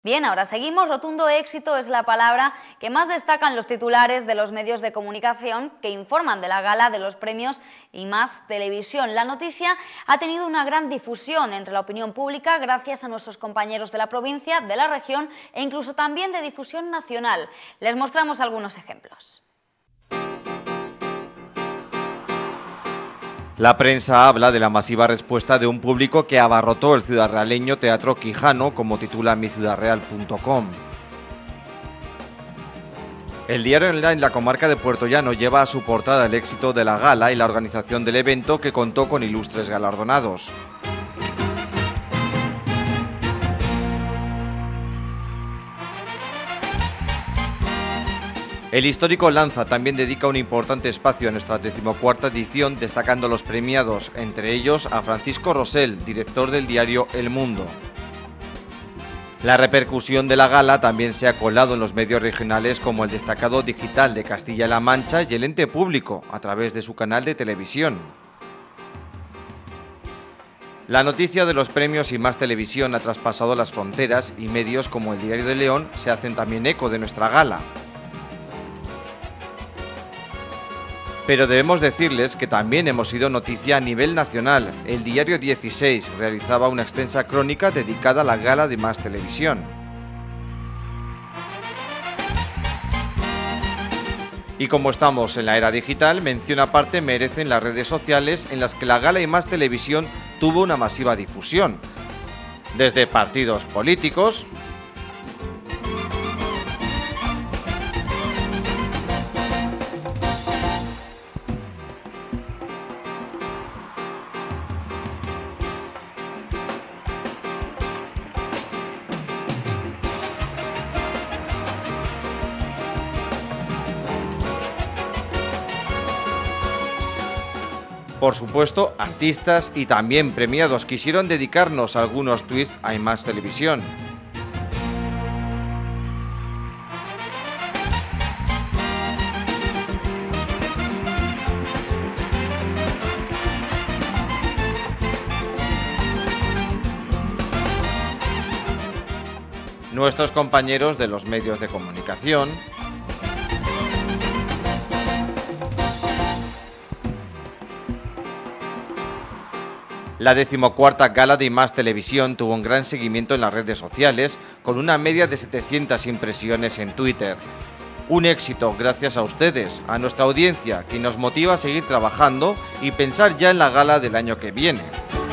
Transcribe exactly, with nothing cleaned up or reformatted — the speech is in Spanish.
Bien, ahora seguimos. Rotundo éxito es la palabra que más destacan los titulares de los medios de comunicación que informan de la gala de los premios I Más Televisión. La noticia ha tenido una gran difusión entre la opinión pública gracias a nuestros compañeros de la provincia, de la región e incluso también de difusión nacional. Les mostramos algunos ejemplos. La prensa habla de la masiva respuesta de un público que abarrotó el ciudadrealeño Teatro Quijano, como titula mi ciudad real punto com. El diario online La Comarca de Puertollano lleva a su portada el éxito de la gala y la organización del evento, que contó con ilustres galardonados. El histórico Lanza también dedica un importante espacio a nuestra decimocuarta edición, destacando los premiados, entre ellos a Francisco Rosell, director del diario El Mundo. La repercusión de la gala también se ha colado en los medios regionales, como el destacado Digital de Castilla-La Mancha y el Ente Público, a través de su canal de televisión. La noticia de los premios I Más Televisión ha traspasado las fronteras y medios como el Diario de León se hacen también eco de nuestra gala. Pero debemos decirles que también hemos sido noticia a nivel nacional. El diario dieciséis realizaba una extensa crónica dedicada a la gala de I Más Televisión. Y como estamos en la era digital, mención aparte merecen las redes sociales, en las que la gala I Más Televisión tuvo una masiva difusión. Desde partidos políticos, por supuesto, artistas y también premiados quisieron dedicarnos algunos tweets a I Más Televisión. Nuestros compañeros de los medios de comunicación, la decimocuarta gala de I Más Televisión tuvo un gran seguimiento en las redes sociales, con una media de setecientas impresiones en Twitter. Un éxito gracias a ustedes, a nuestra audiencia, que nos motiva a seguir trabajando y pensar ya en la gala del año que viene.